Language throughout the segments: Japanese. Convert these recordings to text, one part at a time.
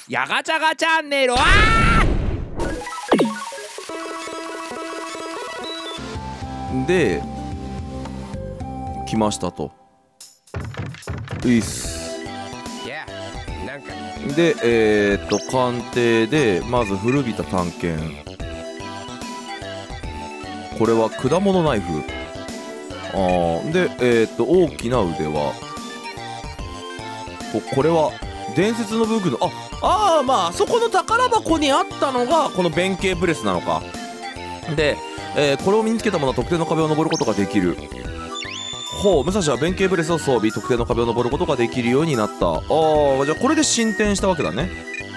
やがちゃがチャンネル。で来ましたと。ういっす。で鑑定でまず古びた探検。これは果物ナイフ。で大きな腕輪。これは伝説の武具のまあそこの宝箱にあったのがこの弁慶ブレスなのか。で、これを身につけたものは特定の壁を登ることができる。ほう、武蔵は弁慶ブレスを装備、特定の壁を登ることができるようになった。じゃあこれで進展したわけだね。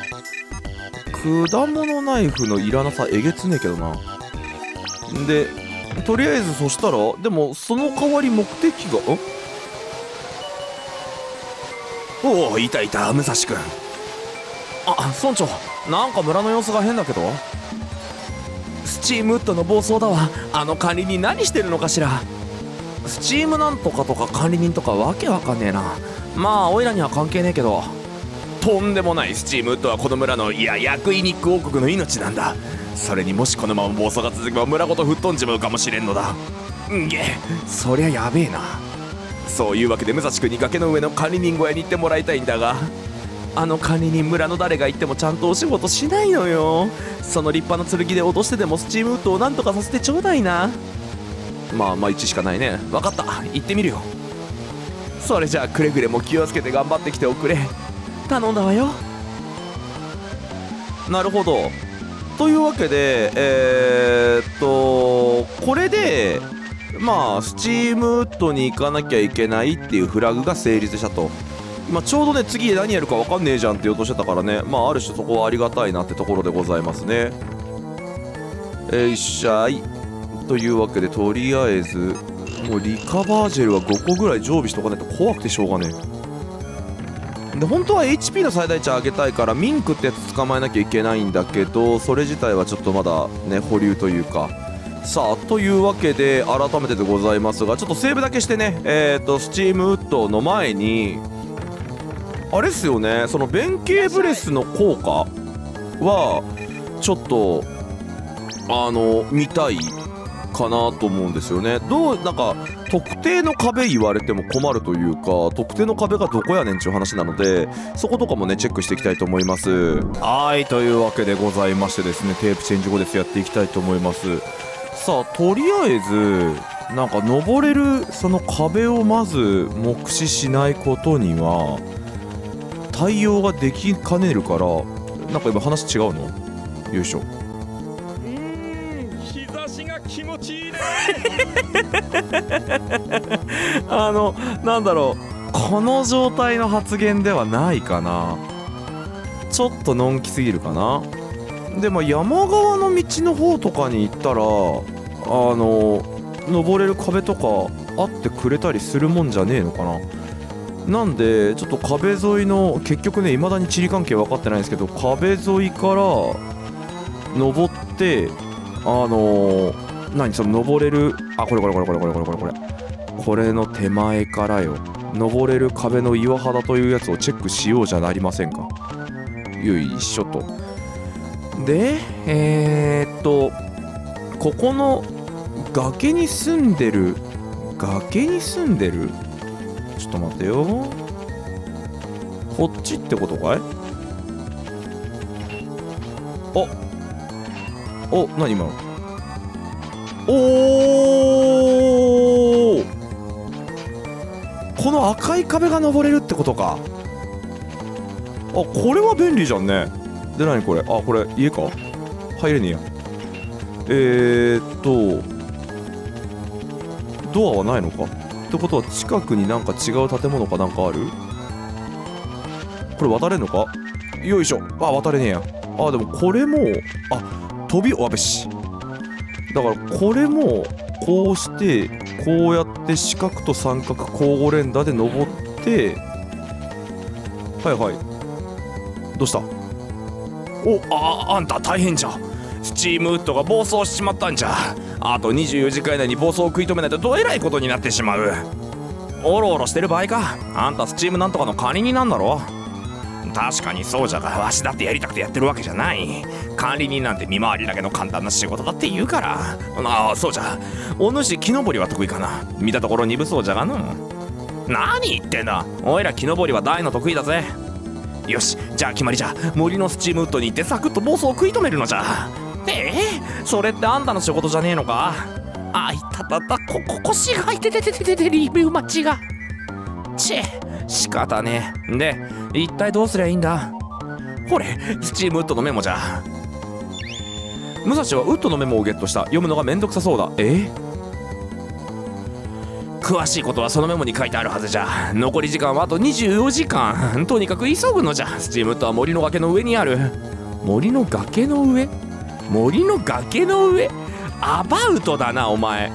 果物ナイフのいらなさえげつねえけどな。でとりあえずそしたらでもその代わり目的がおお、いたいた武蔵君。村長、なんか村の様子が変だけど。スチームウッドの暴走だわ。あの管理人何してるのかしら。スチームなんとかとか管理人とかわけわかんねえな。まあオイラには関係ねえけど。とんでもない。スチームウッドはこの村の、いやヤクイニック王国の命なんだ。それにもしこのまま暴走が続けば村ごと吹っ飛んじまうかもしれんのだ。そりゃやべえな。そういうわけで武蔵君に崖の上の管理人小屋に行ってもらいたいんだが、あの管理人村の誰が行ってもちゃんとお仕事しないのよ。その立派な剣で脅してでもスチームウッドをなんとかさせてちょうだいな。まあ1しかないね。分かった、行ってみるよ。それじゃあくれぐれも気をつけて頑張ってきておくれ。頼んだわよ。なるほど。というわけでこれでまあスチームウッドに行かなきゃいけないっていうフラグが成立したと。ちょうどね次で何やるか分かんねえじゃんって言おうとしてたからね、ある種そこはありがたいなってところでございますね。いっしゃい。というわけでとりあえずもうリカバージェルは5個ぐらい常備しとかないと怖くてしょうがねえ。で本当は HP の最大値上げたいからミンクってやつ捕まえなきゃいけないんだけど、それ自体はちょっとまだね保留というか。さあというわけで改めてでございますが、ちょっとセーブだけしてねスチームウッドの前にあれっすよね、その弁慶ブレスの効果はちょっと見たいかなと思うんですよね。なんか特定の壁言われても困るというか、特定の壁がどこやねんっていう話なので、そことかもねチェックしていきたいと思います。はいというわけでございましてですね、テープチェンジ後ですやっていきたいと思います。さあとりあえずなんか登れるその壁をまず目視しないことには対応ができかねるから、なんか今話違うの？よいしょ。 日差しが気持ちいいね。 なんだろう、この状態の発言ではないかな。ちょっとのんきすぎるかな。で山側の道の方とかに行ったら登れる壁とかあってくれたりするもんじゃねえのかな。なんでちょっと壁沿いの結局ね未だに地理関係分かってないんですけど、壁沿いから登ってその登れるこれの手前からよ、登れる壁の岩肌というやつをチェックしようじゃなりませんか。よいしょと。でここの崖に住んでるちょっと待ってよ、こっちってことかい。何今の。この赤い壁が登れるってことか。これは便利じゃんね。で何これ、これ家か。入れねえや。ドアはないのかってことは近くになんか違う建物かなんかある。これ渡れんのか。よいしょ。渡れねえや。でもこれもべし。だからこれもこうしてこうやって四角と三角交互連打で登って、どうした。あんた大変じゃ。スチームウッドが暴走しちまったんじゃ。あと24時間以内に暴走を食い止めないとどえらいことになってしまう。おろおろしてる場合か。あんたスチームなんとかの管理人なんだろ。 確かにそうじゃが、わしだってやりたくてやってるわけじゃない。管理人なんて見回りだけの簡単な仕事だって言うから。ああ、そうじゃ。お主木登りは得意かな。見たところ鈍そうじゃがの。何言ってんだ。おいら木登りは大の得意だぜ。よし、じゃあ決まりじゃ。森のスチームウッドに行ってサクッと暴走を食い止めるのじゃ。それってあんたの仕事じゃねえのか。あいたたた、腰がいてててててて、リビウマチが。仕方ねえ。で、一体どうすりゃいいんだ。ほれ、スチームウッドのメモじゃ。武蔵はウッドのメモをゲットした。読むのがめんどくさそうだ。詳しいことはそのメモに書いてあるはずじゃ。残り時間はあと24時間。とにかく急ぐのじゃ。スチームウッドは森の崖の上にある。森の崖の上？森の崖の上？アバウトだなお前。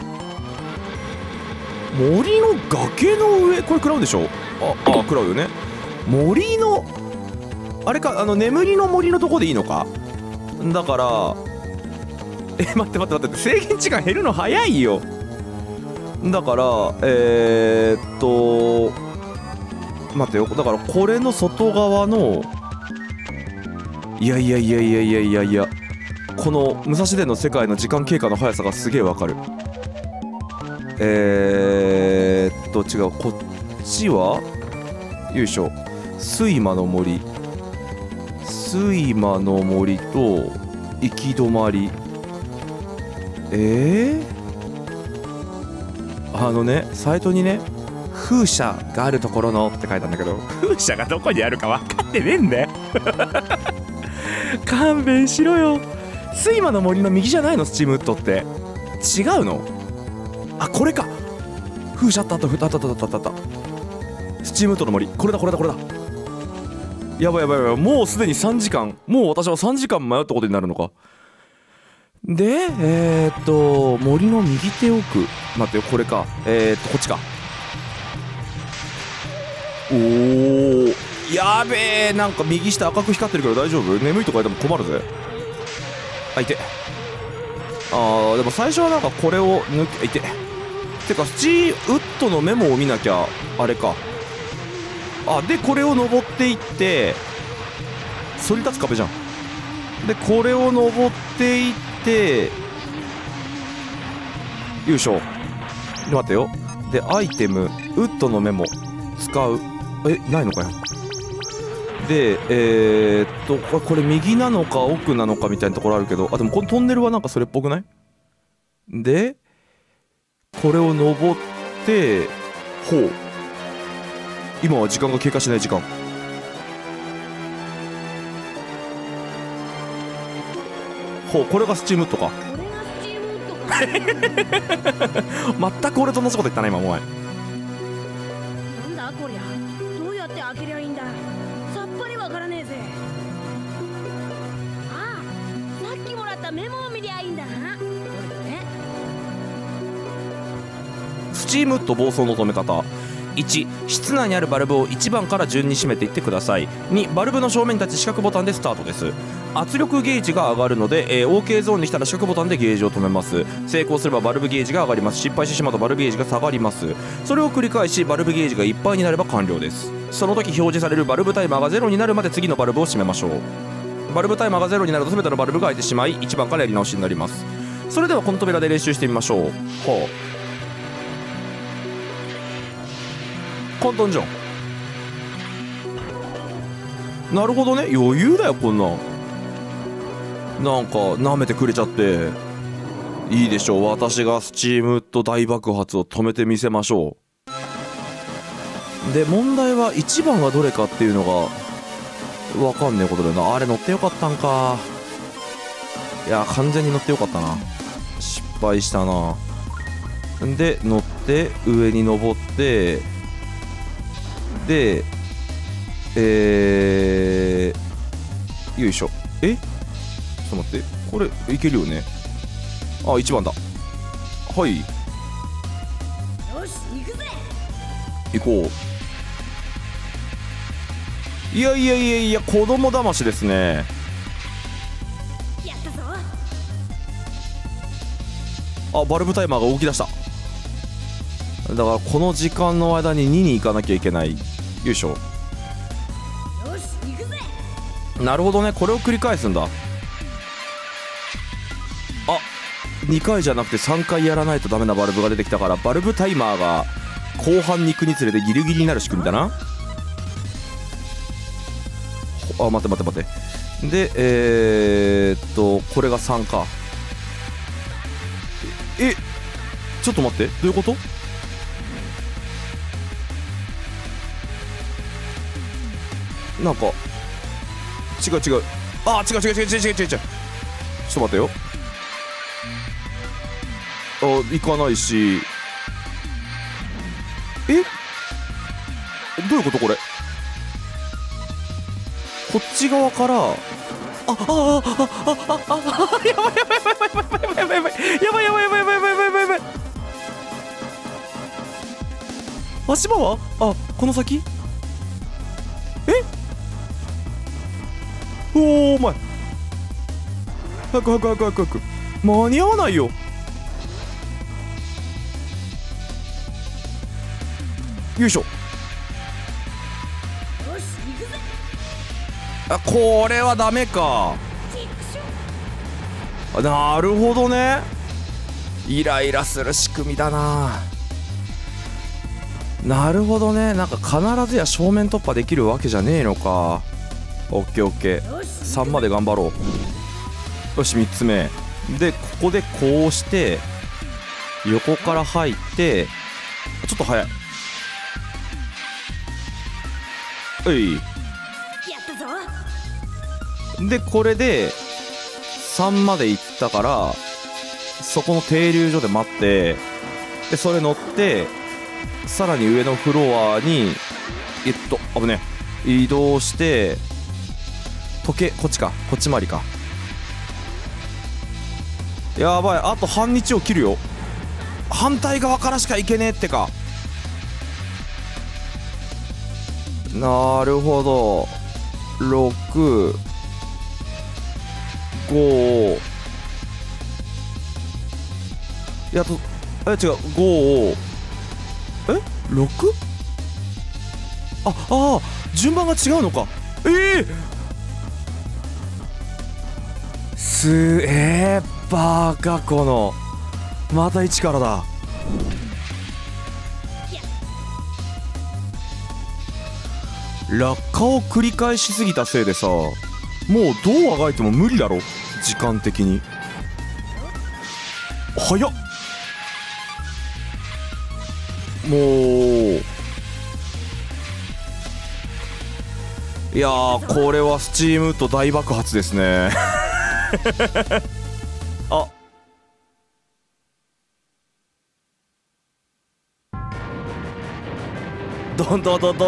森の崖の上、これ食らうでしょ。あ、食らうよね。森のあれか、眠りの森のとこでいいのか。だから待って制限時間減るの早いよ。だから待ってよ。だからこれの外側のいやこの武蔵伝の世界の時間経過の速さがすげえわかる。違う、こっちはよいしょ、睡魔の森と行き止まり。サイトにね、風車があるところのって書いたんだけど、 風車がどこにあるか分かってねえんだよ。 勘弁しろよ。睡魔の森の右じゃないの、スチームウッドって。違うの？あ、これか。風車あった。スチームウッドの森、これだ。やばい、もうすでに3時間。もう私は3時間迷ったことになるのか。で森の右手奥、待ってよ、これか。こっちか。おー、やべえ。なんか右下赤く光ってるけど大丈夫？眠いとか言っても困るぜ。あ、いて。でも最初はなんかこれを抜け、いて。てかスチーウッドのメモを見なきゃあれか。でこれを登っていって反り立つ壁じゃん。でこれを登っていってよいしょ。で待ってよ。でアイテムウッドのメモ使う。ないのかよ。でこれ右なのか奥なのかみたいなところあるけど、でもこのトンネルはなんかそれっぽくない？でこれを登って今は時間が経過しない時間。これがスチームウッドか。全く俺と同じこと言ったな今お前。 なんだこりゃ、どうやって開けりゃいいんだ。さっぱりわからねえぜ。さっきもらったメモを見りゃいいんだな。 スチームウッド暴走の止め方。1、室内にあるバルブを1番から順に閉めていってください。2、バルブの正面に立ち四角ボタンでスタートです。圧力ゲージが上がるので、OK ゾーンに来たら四角ボタンでゲージを止めます。成功すればバルブゲージが上がります。失敗してしまうとバルブゲージが下がります。それを繰り返しバルブゲージがいっぱいになれば完了です。その時表示されるバルブタイマーが0になるまで次のバルブを閉めましょう。バルブタイマーが0になると全てのバルブが開いてしまい1番からやり直しになります。それではこの扉で練習してみましょう。簡単じゃん。なるほどね、余裕だよこんなん。なんか舐めてくれちゃっていいでしょう。私がスチームウッド大爆発を止めてみせましょう。で問題は1番がどれかっていうのが分かんねえことだよな。あれ乗ってよかったんか。いや完全に乗ってよかったな。失敗したな。で乗って上に登ってでよいしょ。ちょっと待って、これいけるよね。1番だ。はい、 よし行くぜ。 行こう。いや子供騙しですね。 やったぞ。 バルブタイマーが動き出した。だからこの時間の間に2に行かなきゃいけない。よいしょ。 よし行くぜ。 なるほどね、これを繰り返すんだ。あ、2回じゃなくて3回やらないとダメなバルブが出てきたから、バルブタイマーが後半に行くにつれてギリギリになる仕組みだな。あ、待ってでこれが3か。ちょっと待って、どういうこと？なんか違う。あ、違う。ちょっと待ってよ。あ、行かないし。どういうことこれ？こっち側から、やばい。足場は？あ、この先？お前、早く間に合わないよ。よいしょ。あ、これはダメか。なるほどね。イライラする仕組みだな。なるほどね。なんか必ずや正面突破できるわけじゃねえのか。オッケー。3まで頑張ろう。よし、3つ目で、ここでこうして横から入って、ちょっと早い。やったぞ。でこれで3まで行ったから、そこの停留所で待って、でそれ乗ってさらに上のフロアに危ねえ、移動して、時計こっち回りか。やばい、あと半日を切るよ。反対側からしか行けねえってか。なるほど。6、5、違う、5、6？ 順番が違うのか。バカ、このまた一からだ。落下を繰り返しすぎたせいでさ、もうどうあがいても無理だろ、時間的に。早っ。もういやー、これはスチームと大爆発ですね。あ、どん。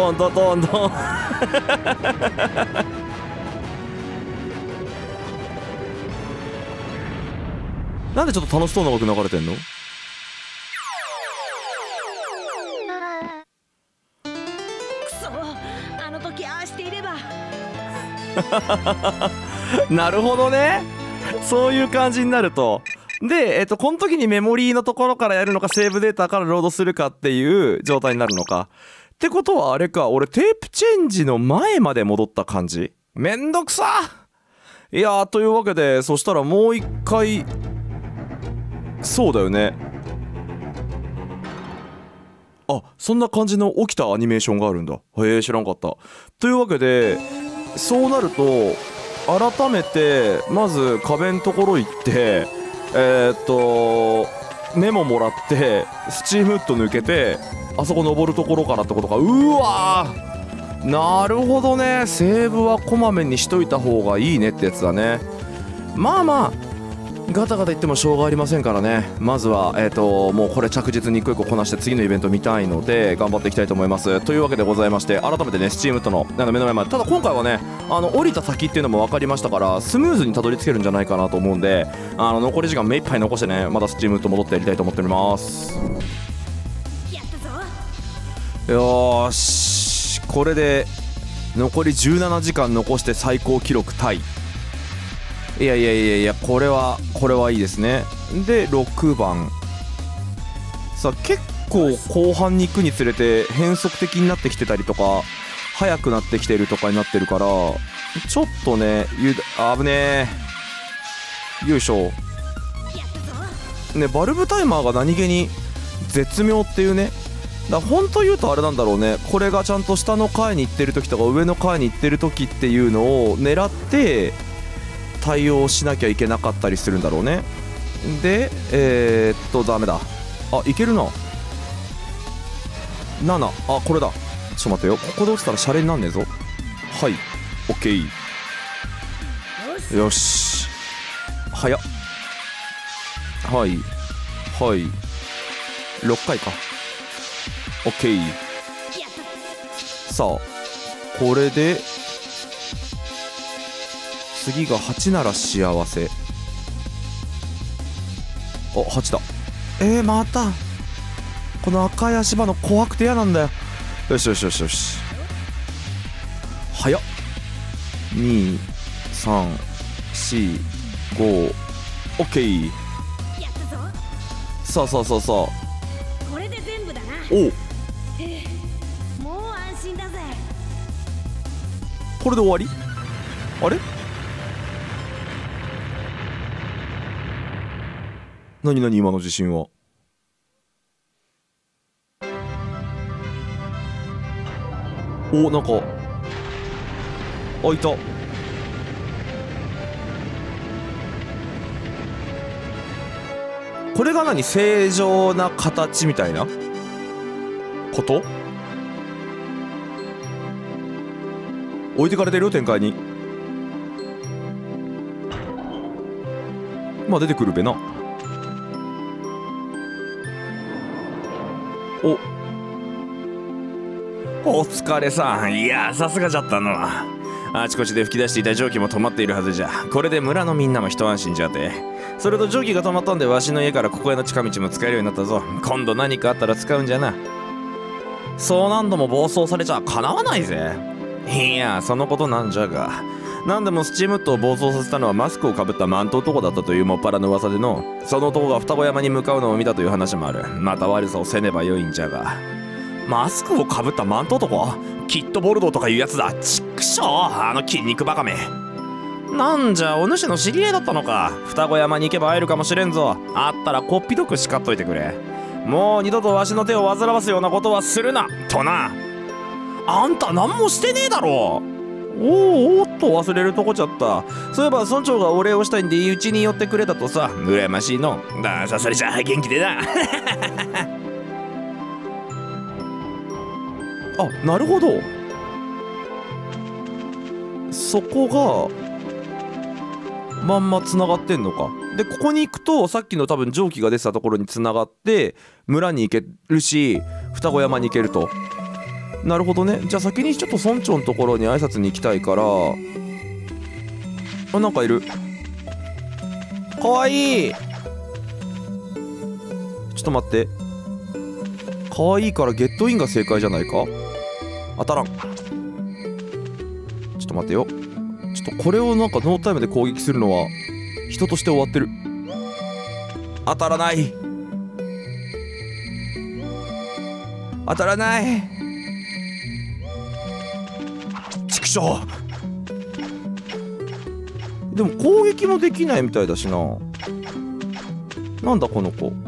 なんでちょっと楽しそうな音流れてんの？ くそ、あの時ああしていれば。 なるほどね。そういう感じになると。で、この時にメモリーのところからやるのか、セーブデータからロードするかっていう状態になるのか。ってことはあれか、俺テープチェンジの前まで戻った感じ？めんどくさ。いやー、というわけで、そしたらもう一回、そうだよね。あ、そんな感じの起きたアニメーションがあるんだ。へえ、知らんかった。というわけで、そうなると改めてまず壁のところ行って、メモもらってスチームウッド抜けて、あそこ登るところからってことか。うわー、なるほどね。セーブはこまめにしといた方がいいねってやつだね。まあガタガタ言ってもしょうがありませんからね。まずはもうこれ着実に一個一個こなして次のイベント見たいので頑張っていきたいと思います。というわけでございまして、改めてね、スチームとの目の前まで、ただ今回はね、降りた先っていうのも分かりましたから、スムーズにたどり着けるんじゃないかなと思うんで、残り時間目いっぱい残してね、またスチームと戻ってやりたいと思っております。よーし、これで残り17時間残して最高記録タイ。いや、これはいいですね。で6番さあ、結構後半に行くにつれて変則的になってきてたりとか、 早くなってきてるとかになってるから、ちょっとね危ねえ。よいしょね。バルブタイマーが何気に絶妙っていうね。だから本当言うとあれなんだろうね、これがちゃんと下の階に行ってる時とか上の階に行ってる時っていうのを狙って対応しなきゃいけなかったりするんだろうね。でダメだ。あ、いけるな。7、あ、これだ。ちょっと待ってよ、ここで落ちたらシャレになんねえぞ。はい、オッケー。よし、早っ。はいはい、6回か。オッケー。さあこれで次が8なら幸せ。あ、8だ。またこの赤い足場の怖くて嫌なんだよ。よしよしよしよし、早っ。2、3、4、5、オッケー。さあさあさあさあ、 これで全部だな。 おう、 もう安心だぜ。 これで終わり？あれ？何何今の自信は。お、なんか開いた。これが何、正常な形みたいなこと？置いてかれてるよ展開に。まあ出てくるべな。 お疲れさん。いやさすがじゃったの。あちこちで噴き出していた蒸気も止まっているはずじゃ。これで村のみんなも一安心じゃて。それと蒸気が止まったんでわしの家からここへの近道も使えるようになったぞ。今度何かあったら使うんじゃな。そう何度も暴走されちゃかなわないぜ。いやそのことなんじゃが、何でもスチームットを暴走させたのはマスクをかぶったマント男だったというもっぱらの噂での、その男が双子山に向かうのを見たという話もある。また悪さをせねばよいんじゃが。マスクをかぶったマント男？きっとボルドーとかいうやつだ。ちっくしょう、あの筋肉バカめ。なんじゃお主の知り合いだったのか。双子山に行けば会えるかもしれんぞ。あったらこっぴどく叱っといてくれ。もう二度とわしの手を煩わすようなことはするなとな。あんた何もしてねえだろ。おっと忘れるとこちゃった。そういえば村長がお礼をしたいんでうちに寄ってくれたとさ。羨ましいのだ。さそれじゃあ元気でな。 あ、なるほど。そこがまんまつながってんのか。でここに行くとさっきの多分蒸気が出てたところにつながって村に行けるし双子山に行けると。なるほどね。じゃあ先にちょっと村長のところに挨拶に行きたいから。あ、なんかいる。かわいい。ちょっと待って、かわいいからゲットインが正解じゃないか。当たらん。ちょっと待ってよ。ちょっとこれをなんかノータイムで攻撃するのは人として終わってる。当たらない、当たらない。ちくしょう。でも攻撃もできないみたいだしな。なんだこの子。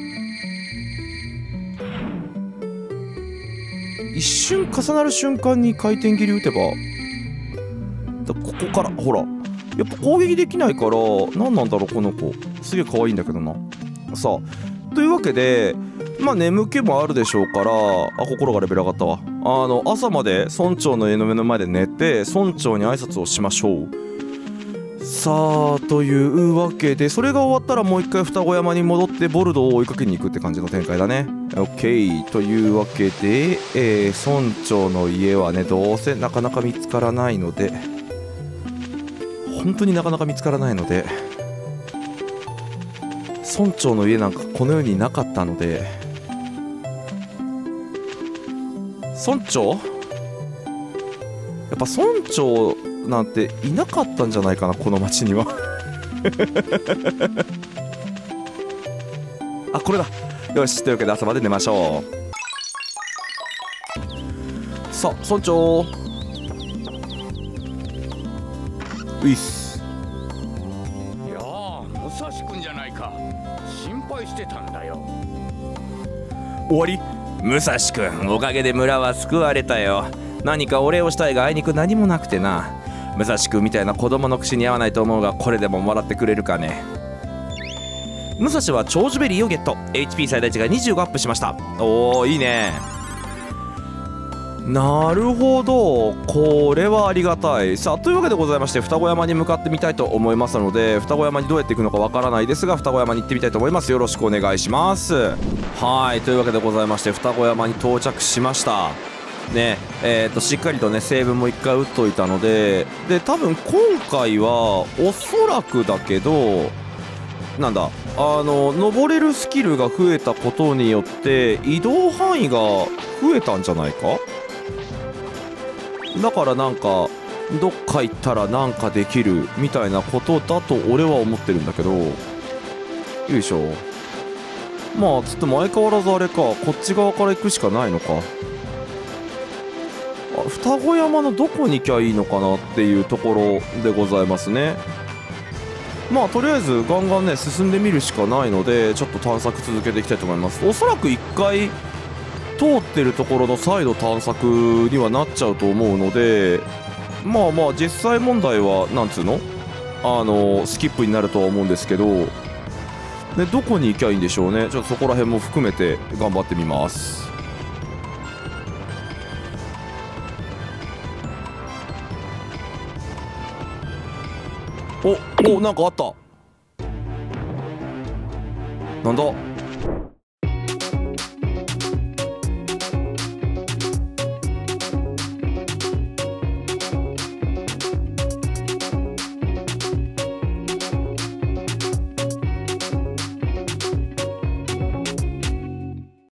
一瞬重なる瞬間に回転切り打てばここからほらやっぱ攻撃できないから何なんだろうこの子。すげえ可愛いんだけどな。さあというわけでまあ眠気もあるでしょうから、あ、心がレベル上がったわ。朝まで村長の家の目の前で寝て村長に挨拶をしましょう。さあというわけでそれが終わったらもう一回双子山に戻ってボルドーを追いかけに行くって感じの展開だね。 OK というわけで、村長の家はねどうせなかなか見つからないので、本当になかなか見つからないので、村長の家なんかこの世になかったので、村長？やっぱ村長なんていなかったんじゃないかなこの町には。あ、これだ。よし、というわけで朝まで寝ましょう。さあ村長ういっす。 いやあ、武蔵君じゃないか。心配してたんだよ。 終わり。武蔵君、おかげで村は救われたよ。何かお礼をしたいがあいにく何もなくてな。武蔵君みたいな子供の口に合わないと思うが、これでももらってくれるかね。武蔵は長寿ベリーをゲット。 HP 最大値が25アップしました。おお、いいね。 なるほど、これはありがたい。さあ、というわけでございまして、双子山に向かってみたいと思いますので、双子山にどうやって行くのかわからないですが、双子山に行ってみたいと思います。よろしくお願いします。はい、というわけでございまして、双子山に到着しましたね。しっかりとねセーブも1回打っといたので、多分今回はおそらくだけど、なんだ、登れるスキルが増えたことによって移動範囲が増えたんじゃないか。だからなんかどっか行ったらなんかできるみたいなことだと俺は思ってるんだけど、よいしょ。まあつっても相変わらずあれか、こっち側から行くしかないのか。双子山のどこに行きゃいいのかなっていうところでございますね。まあとりあえずガンガンね進んでみるしかないので、ちょっと探索続けていきたいと思います。おそらく1回通ってるところの再度探索にはなっちゃうと思うので、まあまあ実際問題はなんつうの、スキップになるとは思うんですけど、でどこに行きゃいいんでしょうね。ちょっとそこら辺も含めて頑張ってみます。お、なんかあった。なんだ。